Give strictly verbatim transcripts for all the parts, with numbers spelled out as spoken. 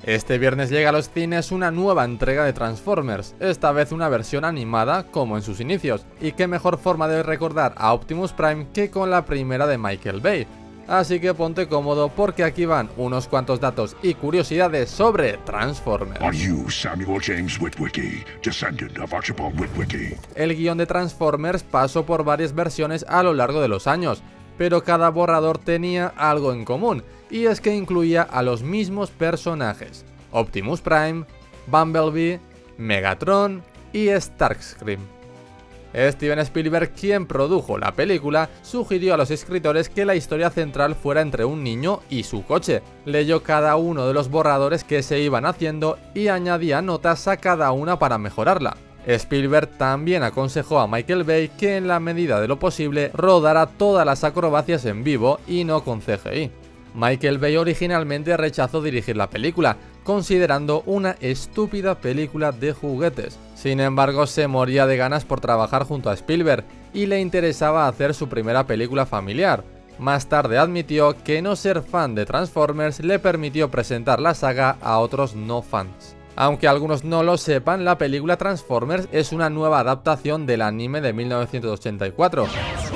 Este viernes llega a los cines una nueva entrega de Transformers, esta vez una versión animada como en sus inicios, y qué mejor forma de recordar a Optimus Prime que con la primera de Michael Bay. Así que ponte cómodo porque aquí van unos cuantos datos y curiosidades sobre Transformers. Are you Samuel James Witwicky, descendant of Archibald Witwicky? El guión de Transformers pasó por varias versiones a lo largo de los años, pero cada borrador tenía algo en común, y es que incluía a los mismos personajes: Optimus Prime, Bumblebee, Megatron y Starscream. Steven Spielberg, quien produjo la película, sugirió a los escritores que la historia central fuera entre un niño y su coche. Leyó cada uno de los borradores que se iban haciendo y añadía notas a cada una para mejorarla. Spielberg también aconsejó a Michael Bay que en la medida de lo posible rodara todas las acrobacias en vivo y no con C G I. Michael Bay originalmente rechazó dirigir la película, considerando una estúpida película de juguetes. Sin embargo, se moría de ganas por trabajar junto a Spielberg y le interesaba hacer su primera película familiar. Más tarde admitió que no ser fan de Transformers le permitió presentar la saga a otros no fans. Aunque algunos no lo sepan, la película Transformers es una nueva adaptación del anime de mil novecientos ochenta y cuatro.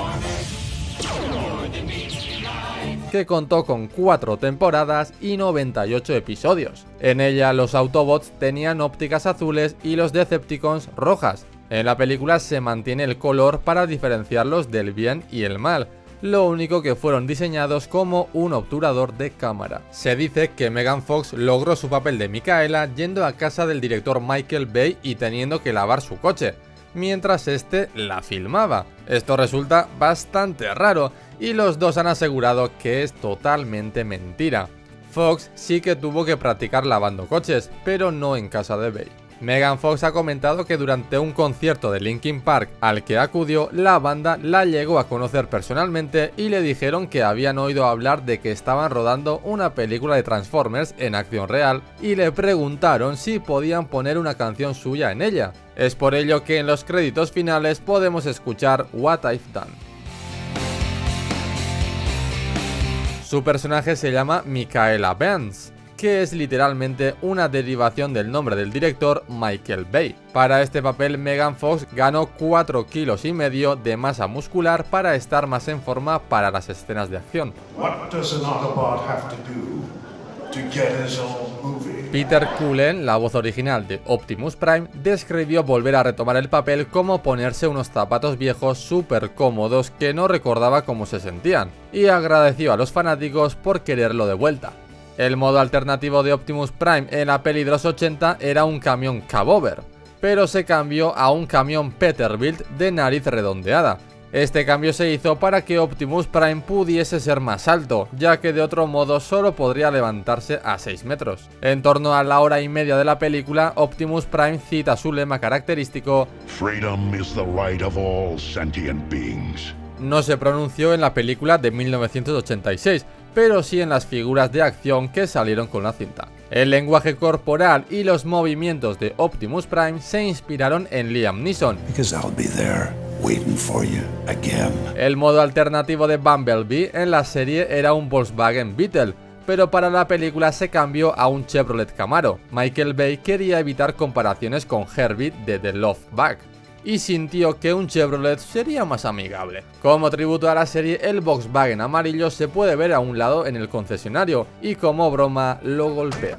Que contó con cuatro temporadas y noventa y ocho episodios. En ella los Autobots tenían ópticas azules y los Decepticons rojas. En la película se mantiene el color para diferenciarlos del bien y el mal, lo único que fueron diseñados como un obturador de cámara. Se dice que Megan Fox logró su papel de Micaela yendo a casa del director Michael Bay y teniendo que lavar su coche, mientras este la filmaba. Esto resulta bastante raro y los dos han asegurado que es totalmente mentira. Fox sí que tuvo que practicar lavando coches, pero no en casa de Bay. Megan Fox ha comentado que durante un concierto de Linkin Park al que acudió, la banda la llegó a conocer personalmente y le dijeron que habían oído hablar de que estaban rodando una película de Transformers en acción real y le preguntaron si podían poner una canción suya en ella. Es por ello que en los créditos finales podemos escuchar What I've Done. Su personaje se llama Micaela Vance, que es literalmente una derivación del nombre del director Michael Bay. Para este papel, Megan Fox ganó cuatro kilos y medio de masa muscular para estar más en forma para las escenas de acción. What does an Autobot have to do to get his own movie? Peter Cullen, la voz original de Optimus Prime, describió volver a retomar el papel como ponerse unos zapatos viejos súper cómodos que no recordaba cómo se sentían, y agradeció a los fanáticos por quererlo de vuelta. El modo alternativo de Optimus Prime en la peli de los ochenta era un camión cabover, pero se cambió a un camión Peterbilt de nariz redondeada. Este cambio se hizo para que Optimus Prime pudiese ser más alto, ya que de otro modo solo podría levantarse a seis metros. En torno a la hora y media de la película, Optimus Prime cita su lema característico: Freedom is the right of all sentient beings. No se pronunció en la película de mil novecientos ochenta y seis, pero sí en las figuras de acción que salieron con la cinta. El lenguaje corporal y los movimientos de Optimus Prime se inspiraron en Liam Neeson. El modo alternativo de Bumblebee en la serie era un Volkswagen Beetle, pero para la película se cambió a un Chevrolet Camaro. Michael Bay quería evitar comparaciones con Herbie de The Love Bug y sintió que un Chevrolet sería más amigable. Como tributo a la serie, el Volkswagen amarillo se puede ver a un lado en el concesionario y como broma lo golpea.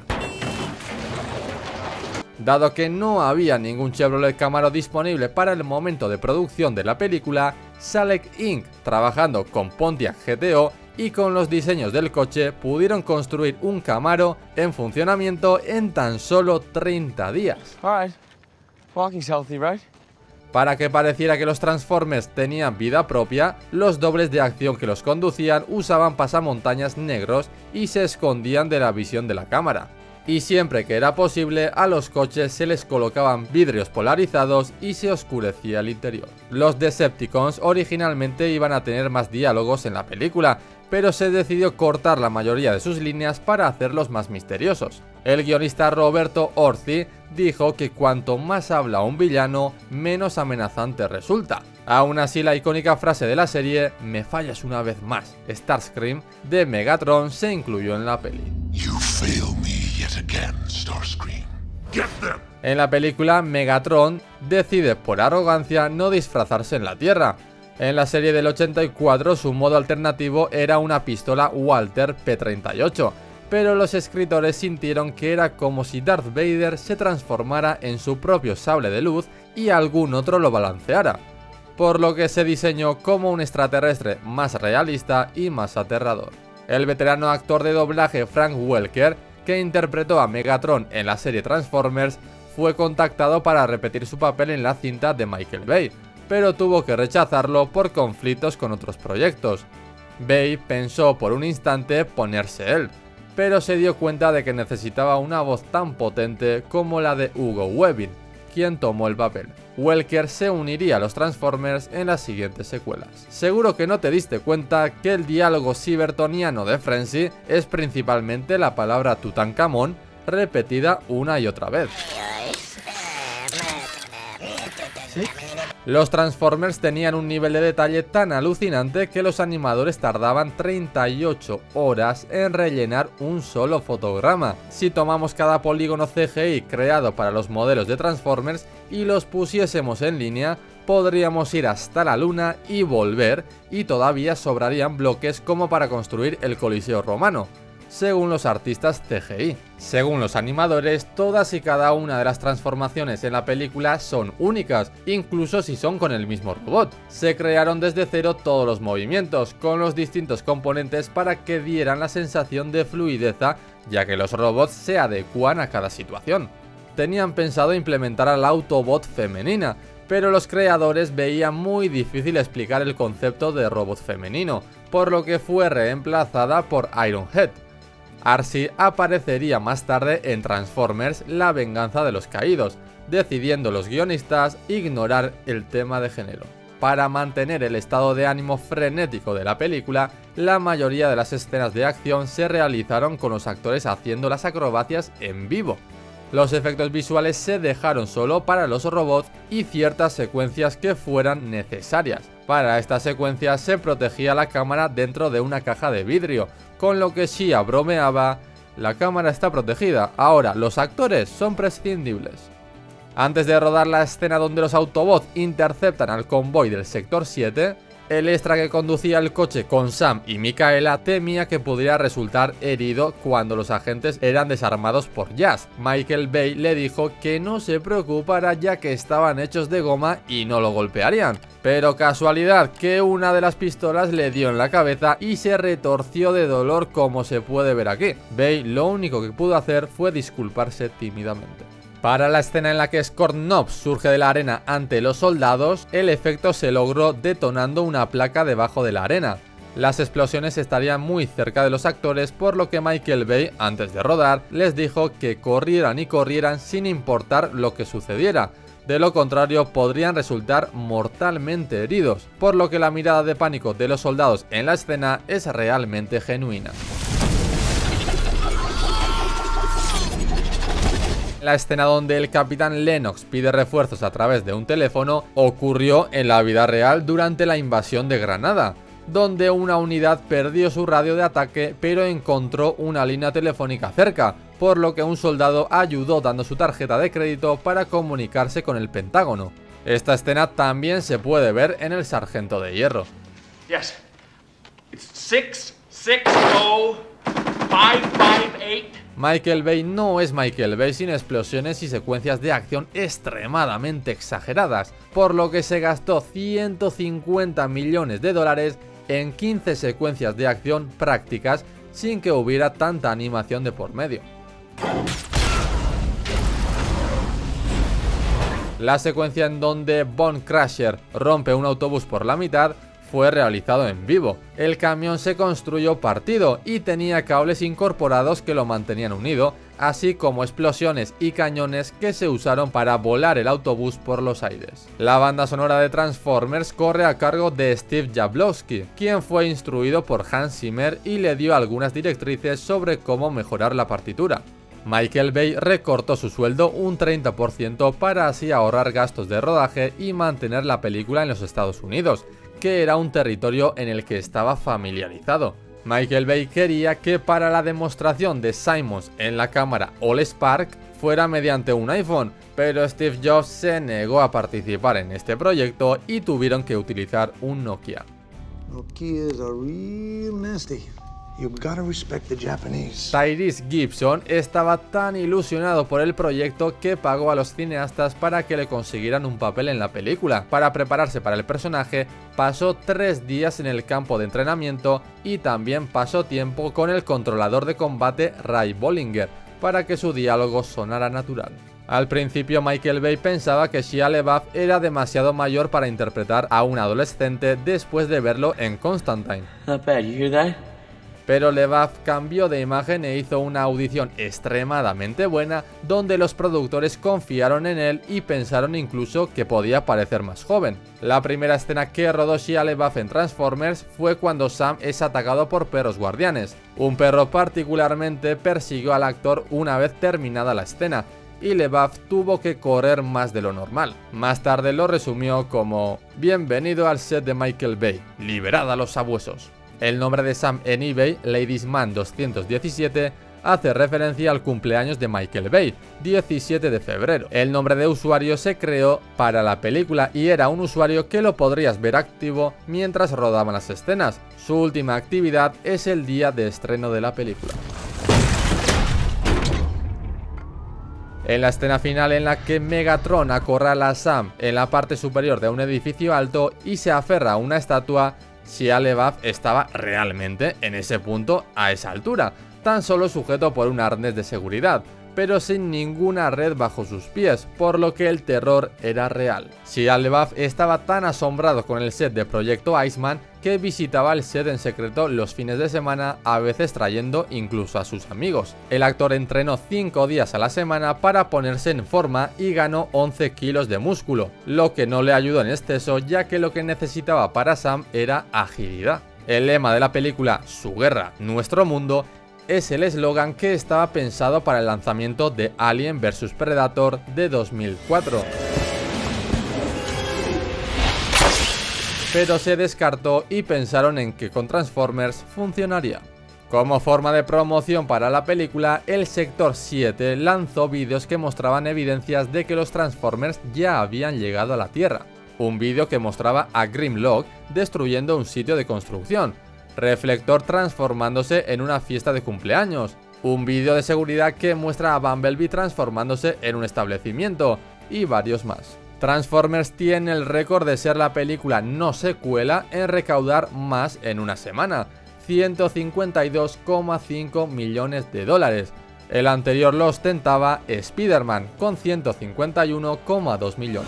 Dado que no había ningún Chevrolet Camaro disponible para el momento de producción de la película, Salek incorporated, trabajando con Pontiac G T O y con los diseños del coche, pudieron construir un Camaro en funcionamiento en tan solo treinta días. Alright, walking's healthy, right? Para que pareciera que los Transformers tenían vida propia, los dobles de acción que los conducían usaban pasamontañas negros y se escondían de la visión de la cámara. Y siempre que era posible, a los coches se les colocaban vidrios polarizados y se oscurecía el interior. Los Decepticons originalmente iban a tener más diálogos en la película, pero se decidió cortar la mayoría de sus líneas para hacerlos más misteriosos. El guionista Roberto Orci dijo que cuanto más habla un villano, menos amenazante resulta. Aún así, la icónica frase de la serie "me fallas una vez más, Starscream" de Megatron se incluyó en la peli. You fail me yet again. again, Starscream. Get them! En la película, Megatron decide por arrogancia no disfrazarse en la Tierra. En la serie del ochenta y cuatro su modo alternativo era una pistola Walther P treinta y ocho, pero los escritores sintieron que era como si Darth Vader se transformara en su propio sable de luz y algún otro lo balanceara, por lo que se diseñó como un extraterrestre más realista y más aterrador. El veterano actor de doblaje Frank Welker, que interpretó a Megatron en la serie Transformers, fue contactado para repetir su papel en la cinta de Michael Bay, pero tuvo que rechazarlo por conflictos con otros proyectos. Bay pensó por un instante ponerse él, pero se dio cuenta de que necesitaba una voz tan potente como la de Hugo Weaving, quien tomó el papel. Welker se uniría a los Transformers en las siguientes secuelas. Seguro que no te diste cuenta que el diálogo cibertoniano de Frenzy es principalmente la palabra Tutankamón repetida una y otra vez. ¿Sí? Los Transformers tenían un nivel de detalle tan alucinante que los animadores tardaban treinta y ocho horas en rellenar un solo fotograma. Si tomamos cada polígono C G I creado para los modelos de Transformers y los pusiésemos en línea, podríamos ir hasta la luna y volver, y todavía sobrarían bloques como para construir el Coliseo romano, según los artistas C G I. Según los animadores, todas y cada una de las transformaciones en la película son únicas, incluso si son con el mismo robot. Se crearon desde cero todos los movimientos, con los distintos componentes para que dieran la sensación de fluideza, ya que los robots se adecuan a cada situación. Tenían pensado implementar a la Autobot femenina, pero los creadores veían muy difícil explicar el concepto de robot femenino, por lo que fue reemplazada por Ironhead. Arcee aparecería más tarde en Transformers: La venganza de los caídos, decidiendo los guionistas ignorar el tema de género. Para mantener el estado de ánimo frenético de la película, la mayoría de las escenas de acción se realizaron con los actores haciendo las acrobacias en vivo. Los efectos visuales se dejaron solo para los robots y ciertas secuencias que fueran necesarias. Para estas secuencias se protegía la cámara dentro de una caja de vidrio, con lo que Shia bromeaba: la cámara está protegida, ahora los actores son prescindibles. Antes de rodar la escena donde los Autobots interceptan al convoy del Sector siete, el extra que conducía el coche con Sam y Micaela temía que pudiera resultar herido cuando los agentes eran desarmados por Jazz. Michael Bay le dijo que no se preocupara, ya que estaban hechos de goma y no lo golpearían. Pero casualidad que una de las pistolas le dio en la cabeza y se retorció de dolor, como se puede ver aquí. Bay lo único que pudo hacer fue disculparse tímidamente. Para la escena en la que Scornov surge de la arena ante los soldados, el efecto se logró detonando una placa debajo de la arena. Las explosiones estarían muy cerca de los actores, por lo que Michael Bay, antes de rodar, les dijo que corrieran y corrieran sin importar lo que sucediera. De lo contrario, podrían resultar mortalmente heridos, por lo que la mirada de pánico de los soldados en la escena es realmente genuina. La escena donde el capitán Lennox pide refuerzos a través de un teléfono ocurrió en la vida real durante la invasión de Granada, donde una unidad perdió su radio de ataque pero encontró una línea telefónica cerca, por lo que un soldado ayudó dando su tarjeta de crédito para comunicarse con el Pentágono. Esta escena también se puede ver en El Sargento de Hierro. Yes. It's six six zero five five eight. Michael Bay no es Michael Bay sin explosiones y secuencias de acción extremadamente exageradas, por lo que se gastó ciento cincuenta millones de dólares en quince secuencias de acción prácticas sin que hubiera tanta animación de por medio. La secuencia en donde Bone Crusher rompe un autobús por la mitad fue realizado en vivo. El camión se construyó partido y tenía cables incorporados que lo mantenían unido, así como explosiones y cañones que se usaron para volar el autobús por los aires. La banda sonora de Transformers corre a cargo de Steve Jablowski, quien fue instruido por Hans Zimmer y le dio algunas directrices sobre cómo mejorar la partitura. Michael Bay recortó su sueldo un treinta por ciento para así ahorrar gastos de rodaje y mantener la película en los Estados Unidos, que era un territorio en el que estaba familiarizado. Michael Bay quería que para la demostración de Simmons en la cámara All-Spark fuera mediante un iPhone, pero Steve Jobs se negó a participar en este proyecto y tuvieron que utilizar un Nokia. Nokias are real nasty. You've got to respect the Japanese. Tyrese Gibson estaba tan ilusionado por el proyecto que pagó a los cineastas para que le consiguieran un papel en la película. Para prepararse para el personaje, pasó tres días en el campo de entrenamiento y también pasó tiempo con el controlador de combate Ray Bollinger para que su diálogo sonara natural. Al principio Michael Bay pensaba que Shia LaBeouf era demasiado mayor para interpretar a un adolescente después de verlo en Constantine. Not bad, you hear that? Pero LaBeouf cambió de imagen e hizo una audición extremadamente buena donde los productores confiaron en él y pensaron incluso que podía parecer más joven. La primera escena que rodó Shia LaBeouf en Transformers fue cuando Sam es atacado por perros guardianes. Un perro particularmente persiguió al actor una vez terminada la escena, y LaBeouf tuvo que correr más de lo normal. Más tarde lo resumió como: "Bienvenido al set de Michael Bay, liberad a los sabuesos". El nombre de Sam en eBay, Ladiesman doscientos diecisiete, hace referencia al cumpleaños de Michael Bay, diecisiete de febrero. El nombre de usuario se creó para la película y era un usuario que lo podrías ver activo mientras rodaban las escenas. Su última actividad es el día de estreno de la película. En la escena final en la que Megatron acorrala a Sam en la parte superior de un edificio alto y se aferra a una estatua, Shia LaBeouf estaba realmente en ese punto a esa altura, tan solo sujeto por un arnés de seguridad, pero sin ninguna red bajo sus pies, por lo que el terror era real. Shia LaBeouf estaba tan asombrado con el set de Proyecto Iceman que visitaba el set en secreto los fines de semana, a veces trayendo incluso a sus amigos. El actor entrenó cinco días a la semana para ponerse en forma y ganó once kilos de músculo, lo que no le ayudó en exceso ya que lo que necesitaba para Sam era agilidad. El lema de la película Su guerra, nuestro mundo es el eslogan que estaba pensado para el lanzamiento de Alien versus Predator de dos mil cuatro. Pero se descartó y pensaron en que con Transformers funcionaría. Como forma de promoción para la película, el Sector siete lanzó vídeos que mostraban evidencias de que los Transformers ya habían llegado a la Tierra. Un vídeo que mostraba a Grimlock destruyendo un sitio de construcción, Reflector transformándose en una fiesta de cumpleaños, un vídeo de seguridad que muestra a Bumblebee transformándose en un establecimiento y varios más. Transformers tiene el récord de ser la película no secuela en recaudar más en una semana, ciento cincuenta y dos coma cinco millones de dólares. El anterior lo ostentaba Spider-Man con ciento cincuenta y uno coma dos millones.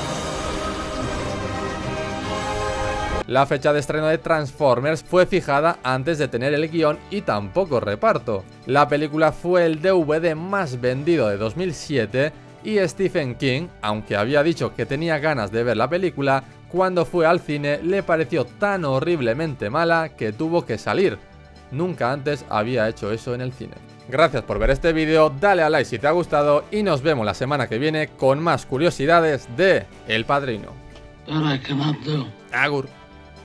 La fecha de estreno de Transformers fue fijada antes de tener el guión y tampoco reparto. La película fue el D V D más vendido de dos mil siete y Stephen King, aunque había dicho que tenía ganas de ver la película, cuando fue al cine le pareció tan horriblemente mala que tuvo que salir. Nunca antes había hecho eso en el cine. Gracias por ver este vídeo, dale a like si te ha gustado y nos vemos la semana que viene con más curiosidades de El Padrino. Agur.